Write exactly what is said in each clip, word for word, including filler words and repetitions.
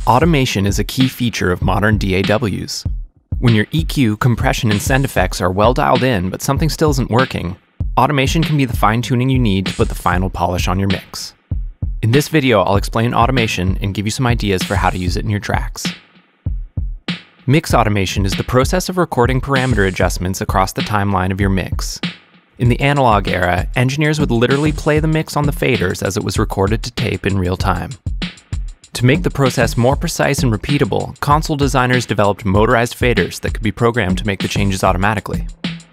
Automation is a key feature of modern D A Ws. When your E Q, compression, and send effects are well dialed in, but something still isn't working, automation can be the fine-tuning you need to put the final polish on your mix. In this video, I'll explain automation and give you some ideas for how to use it in your tracks. Mix automation is the process of recording parameter adjustments across the timeline of your mix. In the analog era, engineers would literally play the mix on the faders as it was recorded to tape in real time. To make the process more precise and repeatable, console designers developed motorized faders that could be programmed to make the changes automatically.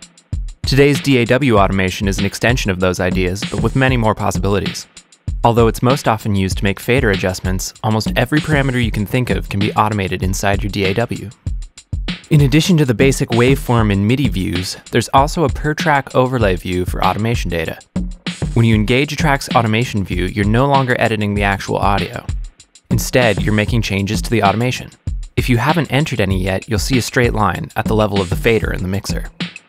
Today's D A W automation is an extension of those ideas, but with many more possibilities. Although it's most often used to make fader adjustments, almost every parameter you can think of can be automated inside your D A W. In addition to the basic waveform and MIDI views, there's also a per-track overlay view for automation data. When you engage a track's automation view, you're no longer editing the actual audio. Instead, you're making changes to the automation. If you haven't entered any yet, you'll see a straight line at the level of the fader in the mixer.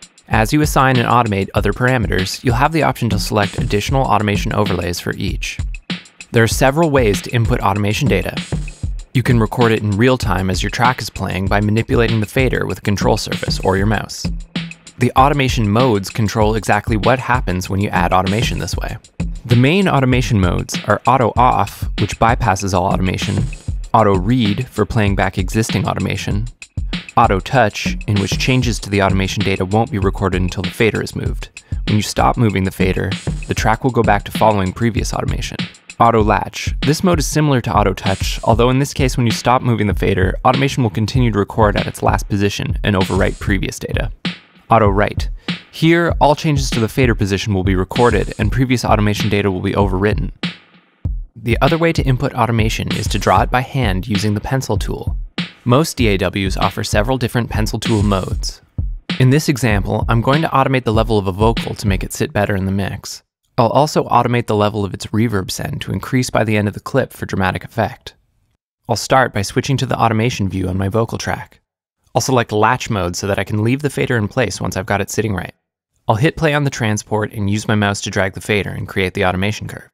As you assign and automate other parameters, you'll have the option to select additional automation overlays for each. There are several ways to input automation data. You can record it in real time as your track is playing by manipulating the fader with a control surface or your mouse. The automation modes control exactly what happens when you add automation this way. The main automation modes are Auto Off, which bypasses all automation, Auto Read for playing back existing automation, Auto Touch, in which changes to the automation data won't be recorded until the fader is moved. When you stop moving the fader, the track will go back to following previous automation. Auto Latch. This mode is similar to Auto Touch, although in this case when you stop moving the fader, automation will continue to record at its last position and overwrite previous data. Auto Write. Here, all changes to the fader position will be recorded and previous automation data will be overwritten. The other way to input automation is to draw it by hand using the pencil tool. Most D A Ws offer several different pencil tool modes. In this example, I'm going to automate the level of a vocal to make it sit better in the mix. I'll also automate the level of its reverb send to increase by the end of the clip for dramatic effect. I'll start by switching to the automation view on my vocal track. I'll select latch mode so that I can leave the fader in place once I've got it sitting right. I'll hit play on the transport and use my mouse to drag the fader and create the automation curve.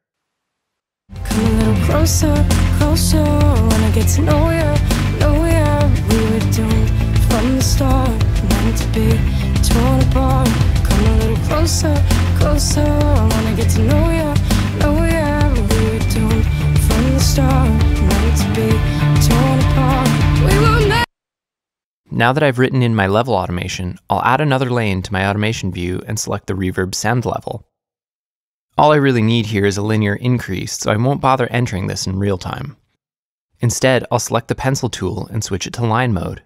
Come a little closer, closer, wanna get to know ya, know ya. We were doomed from the start, meant to be torn apart. Come a little closer, closer, wanna get to know ya, know ya. We were doomed from the start, meant to be torn apart. We were meant. Now that I've written in my level automation, I'll add another lane to my automation view and select the reverb send level. All I really need here is a linear increase, so I won't bother entering this in real time. Instead, I'll select the pencil tool and switch it to line mode.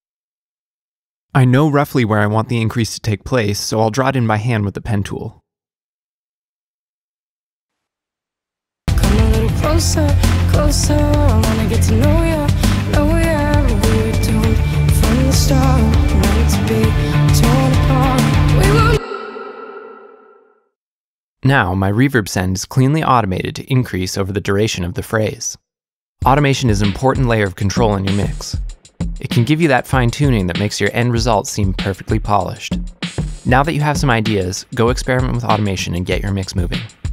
I know roughly where I want the increase to take place, so I'll draw it in by hand with the pen tool. Come a little closer, closer, I wanna get to know ya, know ya. We were doomed from the start, meant to be torn apart. We were. Now, my reverb send is cleanly automated to increase over the duration of the phrase. Automation is an important layer of control in your mix. It can give you that fine-tuning that makes your end result seem perfectly polished. Now that you have some ideas, go experiment with automation and get your mix moving.